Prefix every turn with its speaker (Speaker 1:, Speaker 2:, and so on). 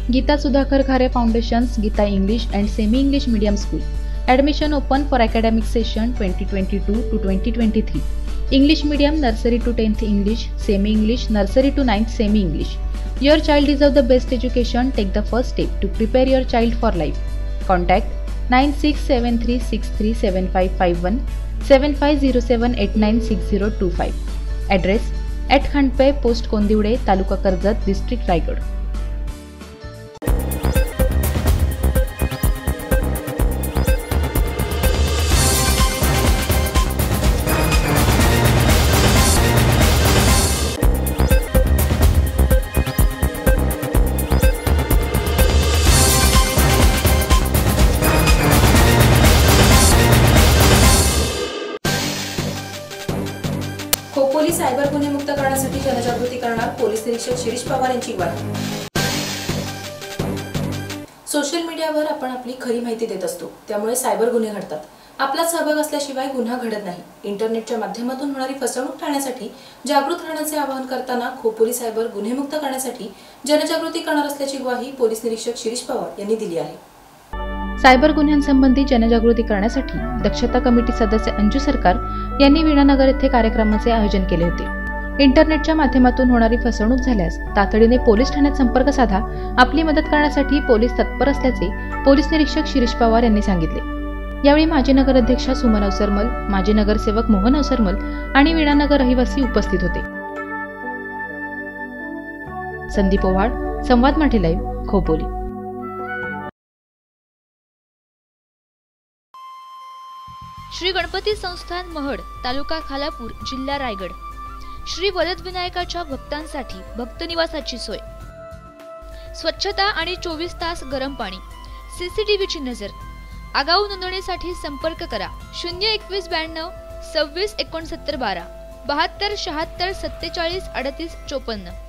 Speaker 1: Gita Sudhakar Khare foundations, Geeta English and Semi-English Medium School. Admission open for academic session 2022 to 2023. English medium nursery to 10th English, Semi-English nursery to 9th Semi-English. Your child deserves the best education. Take the first step to prepare your child for life. Contact 9673637551 7507896025. Address at Khandpe, Post Kondiwde, Taluka Karjat, District Raigad.
Speaker 2: Khopoli cyber गुन्हे मुक्त करण्यासाठी जनजागृती करणार police निरीक्षक शिरीष पवार यांची ग्वाही। Social मीडियावर आपण आपली खरी माहिती देत असतो, त्यामुळे सायबर गुन्हे घडतात। आपला सहभाग असल्याशिवाय गुन्हा घडत नाही। इंटरनेटच्या माध्यमातून होणारी फसवणूक टाळण्यासाठी जागृत राहण्याचे आवाहन करताना खोपोली सायबर गुन्हे मुक्त करण्यासाठी जनजागृती करणार असल्याची ग्वाही पोलीस निरीक्षक शिरीष पवार यांनी दिली आहे।
Speaker 1: सायबर गुन्ह्यांसंबंधी जनजागृती करण्यासाठी दक्षता कमिटी सदस्य अंजू सरकार यांनी विणानगर येथे कार्यक्रमाचे आयोजन केले होते। इंटरनेटच्या माध्यमातून होणारी फसवणूक झाल्यास तातडीने पोलीस ठाण्यात संपर्क साधा। आपली मदत करण्यासाठी पोलीस तत्पर असल्याचे पोलीस निरीक्षक शिरीष पवार यांनी सांगितले। यावेळी माजी नगर अध्यक्षा सुमन अवसरमल, माजी नगरसेवक मोहन अवसरमल आणि विणानगर रहिवासी उपस्थित होते। संदीप ओवाड, संवाद मराठी लाईव्ह, खोपोली।
Speaker 3: श्री गणपती संस्थान महड, तालुका खालापूर, जिल्हा रायगड। श्री वरदविनायकाच्या भक्तांसाठी भक्त निवासाची सोय, स्वच्छता आणि 24 तास गरम पाणी, CCTVची नजर। आगाऊ नोंदणीसाठी संपर्क करा 02192 26 69 12 72 76 47 38 54।